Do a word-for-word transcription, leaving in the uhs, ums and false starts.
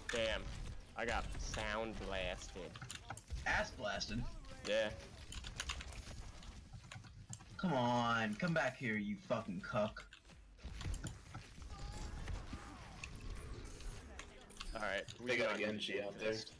Damn. I got sound blasted. Ass blasted? Yeah. Come on, come back here, you fucking cuck. Alright, we They got got Genji out there.